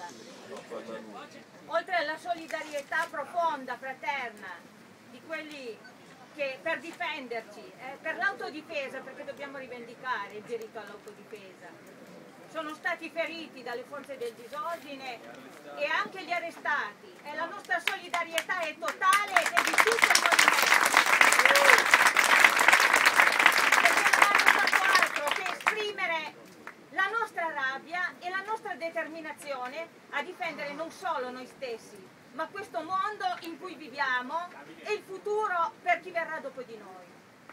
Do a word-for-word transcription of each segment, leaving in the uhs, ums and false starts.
parola. Oltre alla solidarietà profonda, fraterna, di quelli che per difenderci, eh, per l'autodifesa, perché dobbiamo rivendicare il diritto all'autodifesa, sono stati feriti dalle forze del disordine e anche gli arrestati, e la nostra solidarietà è totale ed è di tutto il movimento. Perché non hanno fatto altro che esprimere la nostra rabbia e la nostra determinazione a difendere non solo noi stessi, ma questo mondo in cui viviamo e il futuro per chi verrà dopo di noi.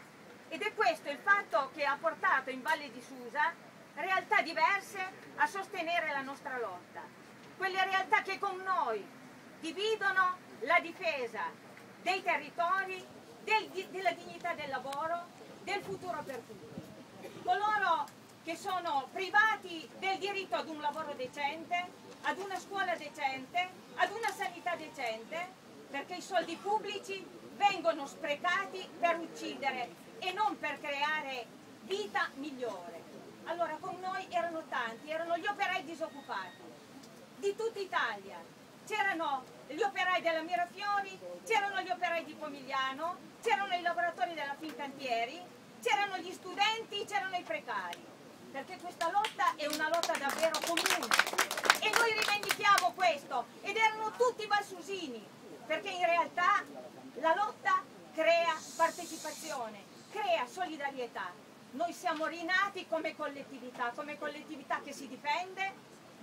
Ed è questo il fatto che ha portato in Valle di Susa realtà diverse a sostenere la nostra lotta. Quelle realtà che con noi dividono la difesa dei territori, del, della dignità del lavoro, del futuro per tutti. Coloro che sono privati del diritto ad un lavoro decente, ad una scuola decente, ad una sanità decente, perché i soldi pubblici vengono sprecati per uccidere e non per creare vita migliore. Allora con noi erano tanti, erano gli operai disoccupati di tutta Italia, c'erano gli operai della Mirafiori, c'erano gli operai di Pomigliano, c'erano i lavoratori della Fincantieri, c'erano gli studenti, c'erano i precari. Perché questa lotta è una lotta davvero comune e noi rivendichiamo questo, ed erano tutti valsusini, perché in realtà la lotta crea partecipazione, crea solidarietà. Noi siamo rinati come collettività, come collettività che si difende,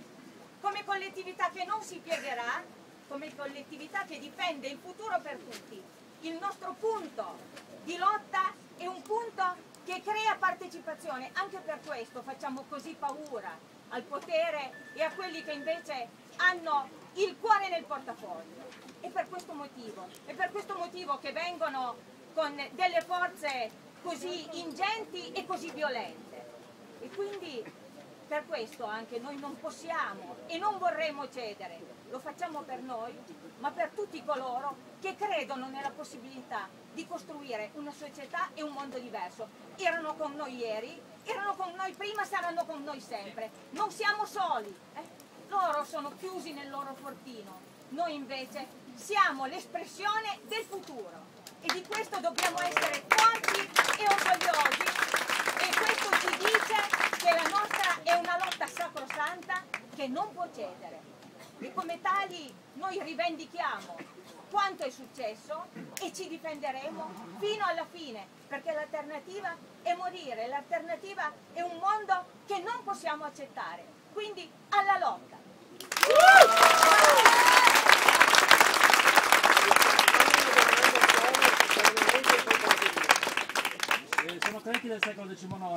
come collettività che non si piegherà, come collettività che difende il futuro per tutti. Il nostro punto di lotta è un punto che crea partecipazione, anche per questo facciamo così paura al potere e a quelli che invece hanno il cuore nel portafoglio. E per questo motivo, è per questo motivo che vengono con delle forze così ingenti e così violente. E quindi per questo anche noi non possiamo e non vorremmo cedere. Lo facciamo per noi, ma per tutti coloro che credono nella possibilità di costruire una società e un mondo diverso. Erano con noi ieri, erano con noi prima, saranno con noi sempre. Non siamo soli, eh? Loro sono chiusi nel loro fortino, noi invece siamo l'espressione del futuro e di questo dobbiamo essere forti e orgogliosi, e questo ci dice che la nostra è una lotta sacrosanta che non può cedere. E come tali noi rivendichiamo quanto è successo e ci difenderemo fino alla fine, perché l'alternativa è morire, l'alternativa è un mondo che non possiamo accettare. Quindi alla lotta! Sono crediti del secolo diciannove.